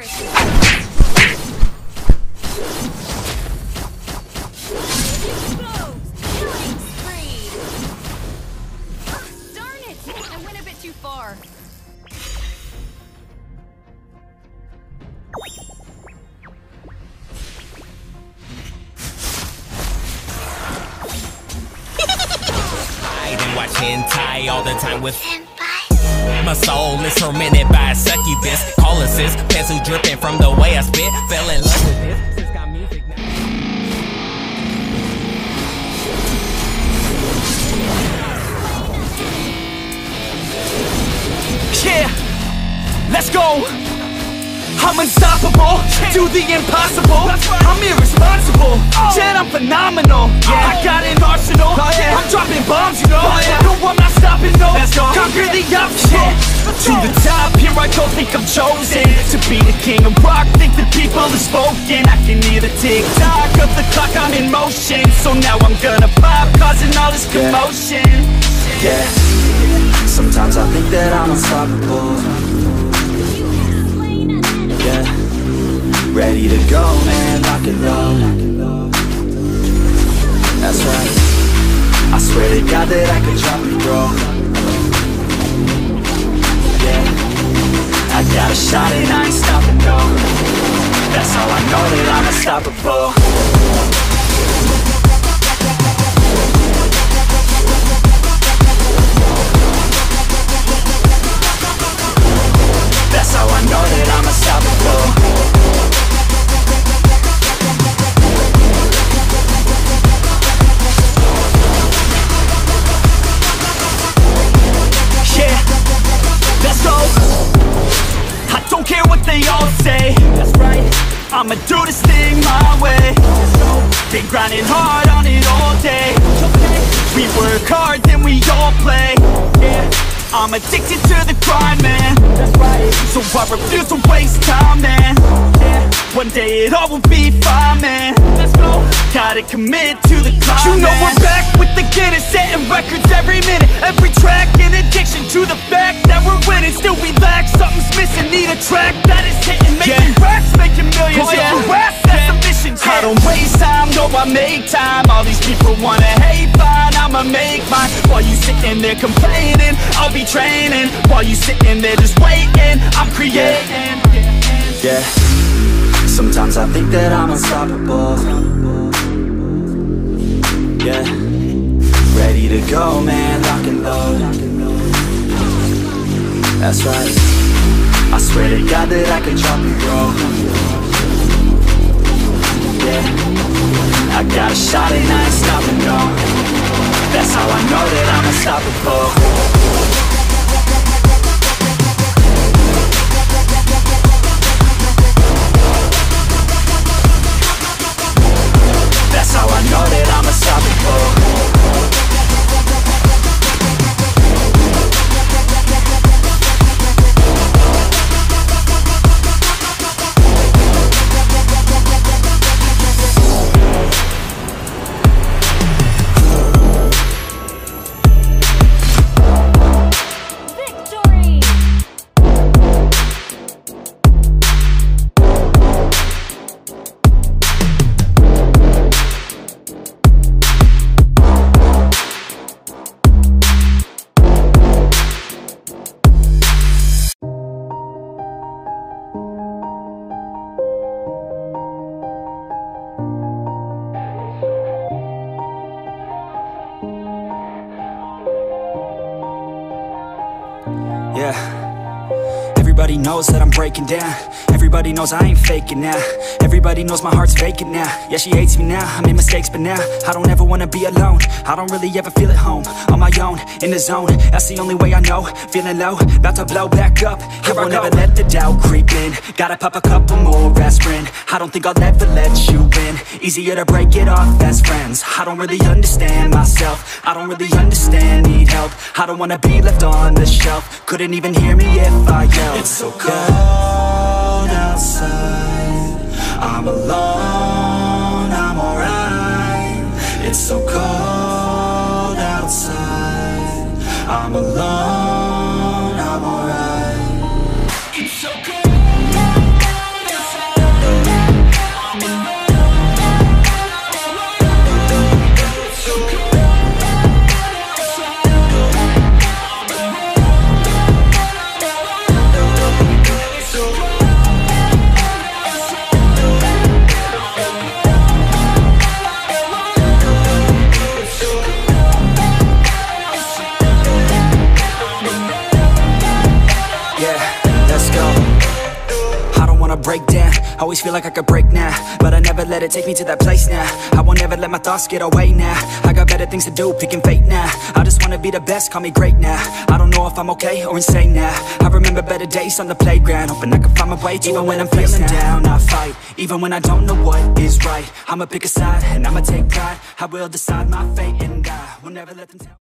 Darn it! I went a bit too far. I didn't watch hentai all the time with my soul is tormented by a succubus. Call assist, pencil dripping from the way I spit. Fell in love with this. Since got music now. Yeah, let's go. I'm unstoppable, do the impossible. I'm irresponsible, yet I'm phenomenal. I got an arsenal, I'm dropping bombs, you know. No, I'm not stopping, no. Conquer the obstacle. To the top, here I go, think I'm chosen to be the king of rock, think the people have spoken. I can hear the tick-tock of the clock, I'm in motion. So now I'm gonna pop, causing all this commotion. Yeah, sometimes I think that I'm unstoppable. Yeah, ready to go, man, rock and roll. That's right, I swear to God that I could drop and roll. Yeah, I got a shot and I ain't stopping, no. That's how I know that I'm unstoppable. That's how I know that I'm unstoppable. Yeah, let's go. I don't care what they all say. That's right, I'ma do this thing my way. Been grinding hard on it all day. We work hard, then we all play. Yeah, I'm addicted to the grind, man. That's right. So I refuse to waste time, man. Yeah. One day it all will be fine, man. Let's go. Gotta commit to the climb. You know we're back with the Guinness, setting records every minute, every track. An addiction to the fact that we're winning. Still we lack, something's missing. Need a track that is hitting, making racks, making millions. If you ask, that's the mission. I don't waste time, no, I make time. All these people wanna hate, fine, I'ma make mine. While you sitting there complaining, I'll be training. While you sitting there just waiting, I'm creating. Yeah, sometimes I think that I'm unstoppable. Yeah, ready to go, man, lock and load. That's right, I swear to God that I could drop and roll. Yeah, I got a shot and I ain't stopping, no. That's how I know that I'm unstoppable. That's how I know that I'm unstoppable. Yeah, everybody knows that I'm breaking down. Everybody knows I ain't faking now. Everybody knows my heart's vacant now. Yeah, she hates me now, I made mistakes but now I don't ever wanna be alone. I don't really ever feel at home. On my own, in the zone, that's the only way I know. Feeling low, about to blow back up. Here I won't ever let the doubt creep in. Gotta pop a couple more aspirin. I don't think I'll ever let you in. Easier to break it off best friends. I don't really understand myself. I don't really understand, need help. I don't wanna be left on the shelf. Couldn't even hear me if I yelled. It's so cold outside, I'm alone, I'm alright. It's so cold outside, I'm alone, I'm alright. It's so cold. Always feel like I could break now, but I never let it take me to that place now. I won't ever let my thoughts get away now. I got better things to do, picking fate now. I just wanna be the best, call me great now. I don't know if I'm okay or insane now. I remember better days on the playground, hoping I can find my way to even when I'm feeling down. I fight, even when I don't know what is right. I'ma pick a side, and I'ma take pride. I will decide my fate, and I will never let them tell